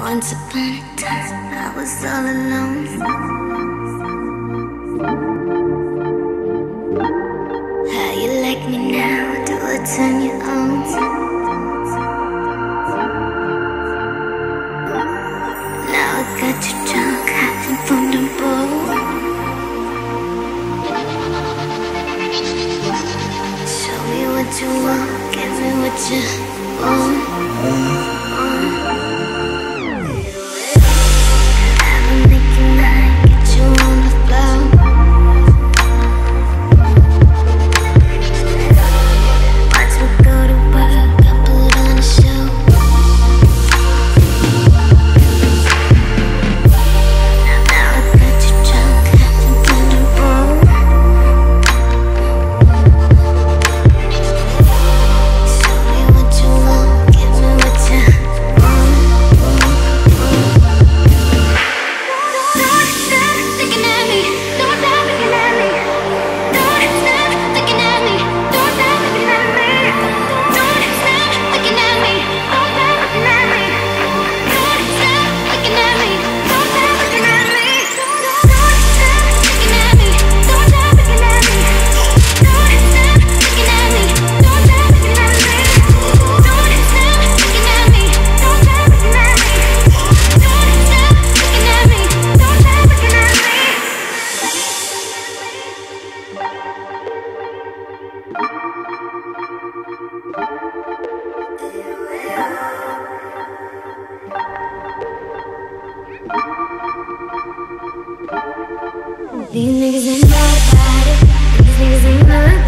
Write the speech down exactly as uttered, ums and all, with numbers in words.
Once upon a time, I was all alone. How you like me now? Do I turn you on? Now I got you drunk, hiding from the boat. Show me what you want, give me what you want. These niggas ain't nobody. These niggas ain't nobody.